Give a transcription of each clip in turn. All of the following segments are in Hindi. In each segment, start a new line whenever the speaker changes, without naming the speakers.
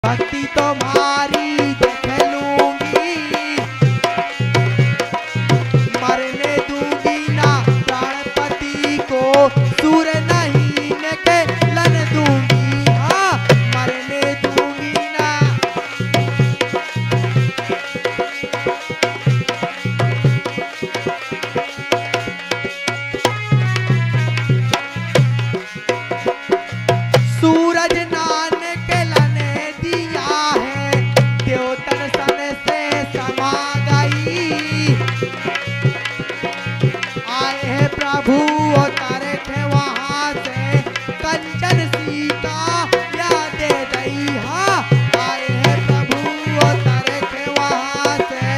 भक्ति तुम्हारी देख लूंगी, मरने दूंगी ना प्राणपति को, सूर नहीं निकलन दूंगी, हाँ मरने दूंगी ना। सूरज नान के लने दिया है, द्योतन सन से समा गई, आए हैं प्रभु उतारे थे वहां से, कंचन सीता याद दे दई, हाँ आए हैं प्रभु उतारे थे वहां से।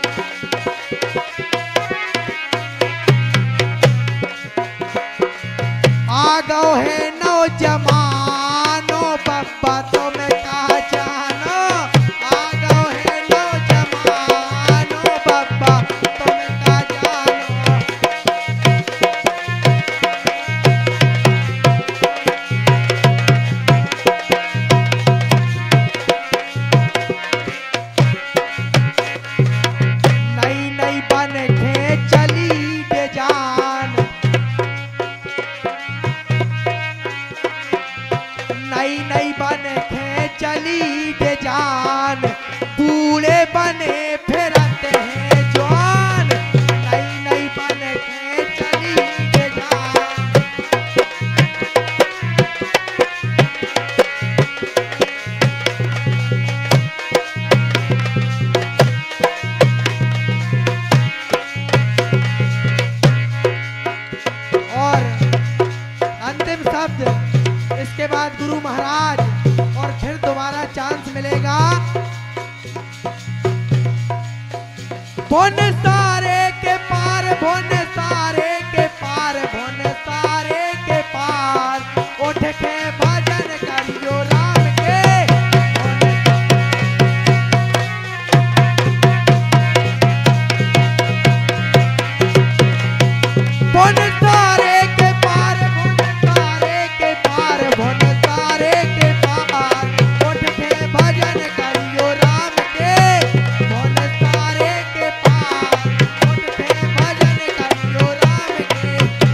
आ गओ है नौजवानो बब्बा तुम कहा जानो, आ गओ है नौजवानो बब्बा तुम कहा जानो। नई नई बन के चली दे जान, नई नई बन के चली दे जान, बूढ़े बने फिरते हैं जवान, नई नई बन के चली दे जान। और अंतिम शब्द इसके बाद गुरु महाराज, और फिर दोबारा चांस मिलेगा। भुन सारे के पार, भुन सारे के पार, भुन सारे के पार, उठ के भजन करियो राम के। भुन सारे के पार, भुन सारे के पार, भुन सारे के पार, उठ के भजन करियो राम के। भुन सारे के पार, उठ के भजन करियो राम के।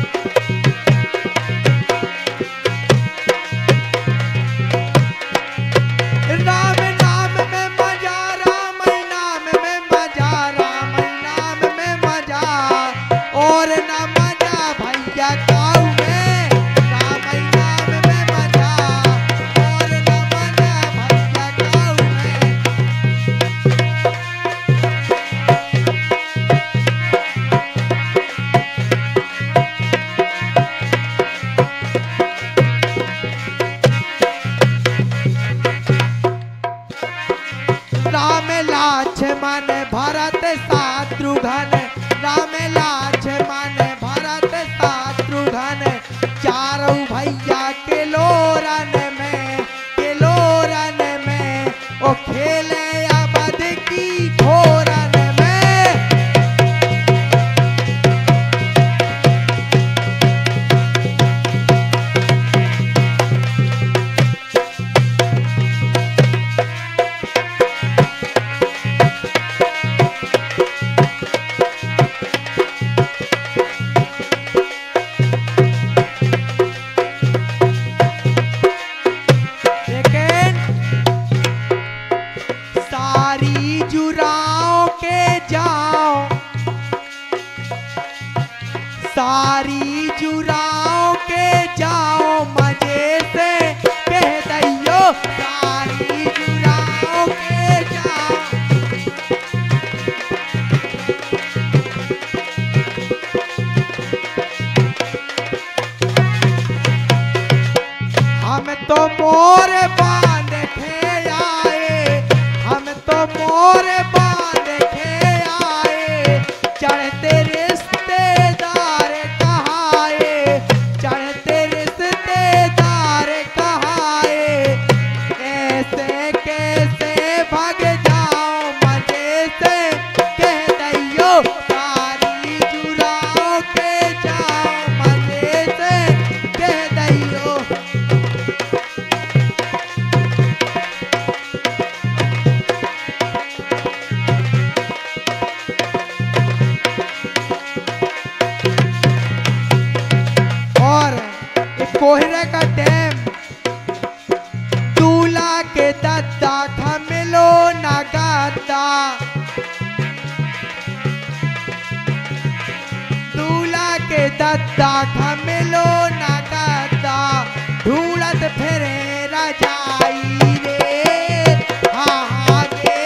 राम नाम में मजा, राम नाम में मजा, राम नाम में मजा, और न मजा भैया काऊ में, राम नाम में मजा, और न मजा भैया काऊ में। राम लक्ष्मण भरत शत्रुघ्न, राम लक्ष्मण भरत शत्रुघ्न, चारों भैया के लोरन में, के लोरन में, ओ खेले अवध की घोरन में। का टेम दूल्हा के दद्दा खमिलो ना गाता, दूल्हा के दद्दा खमिलो ना गाता, ढूंढत फिरे रजाई रे हाँ हाँ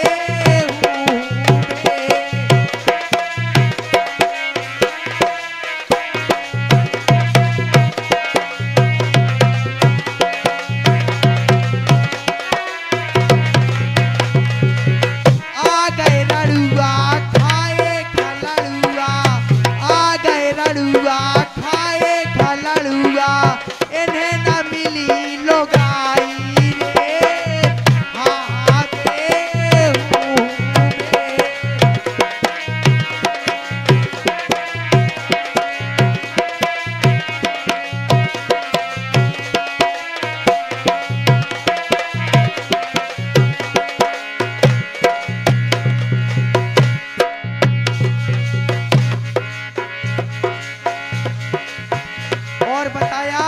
और बताया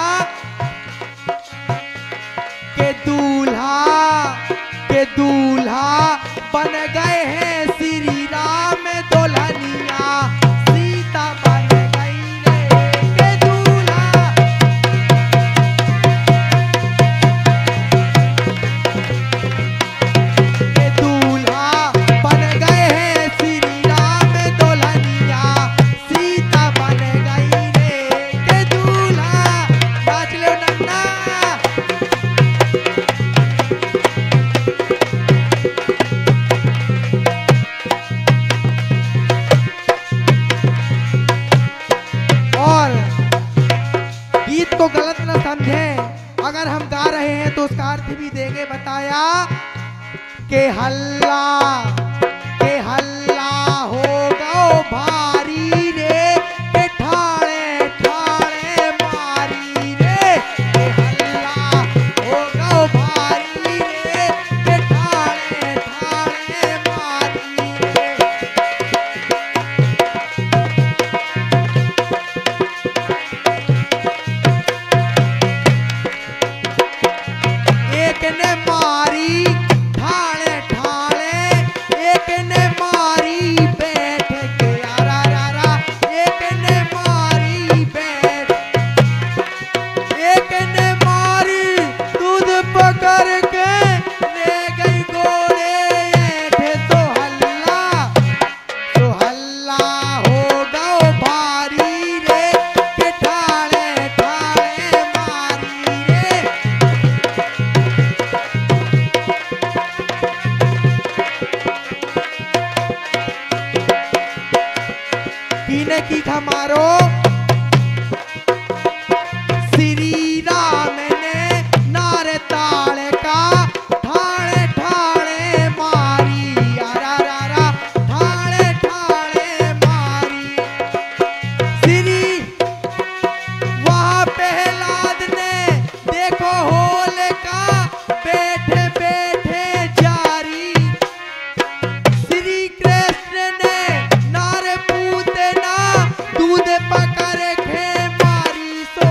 के दूल्हा बन गए हैं श्री राम दुल्हनिया सीता बन गई रे के दूल्हा, के दूल्हा बन गए हैं श्री राम दुल्हनिया सीता बन गई रे के दूल्हा। नाच लो नन्ना गीत को गलत न समझें, अगर हम गा रहे हैं तो उसका अर्थ भी देंगे। बताया के हल्ला हो गओ भारी रे के ठाणे ठाणे मारी रे, के हल्ला हो गओ भारी रे के ठाणे ठाणे मारी रे। एक ने मारी ठाणे ठाणे, एक ने मारी बैठ के आरा रा, एक ने मारी बैठ, एक ने मारी दूध पकड़ के ले गई गोड़े ऐठे, तो हल्ला हो गओ भारी रे के ठाणे ठाणे मारी रे। कीने की खमारो श्री राम ने नारे ताले का ठाणे ठाणे मारी आरा रा ठाणे ठाणे मारी। श्री वहाँ प्रहलाद ने देखो होल का बैठे बैठे जारी, श्री कृष्ण ने नारे पूते ना दूध पकड़ के मारी, सो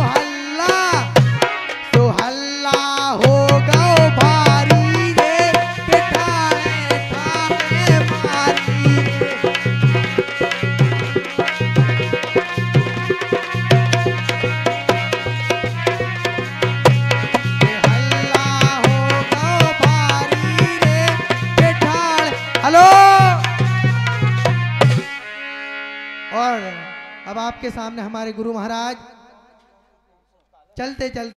हल्ला हो गओ भारी रे के ठाणे ठाणे मारी रे। के हल्ला हो गओ भारी रे के ठाणे। हेलो, और अब आपके सामने हमारे गुरु महाराज चलते चलते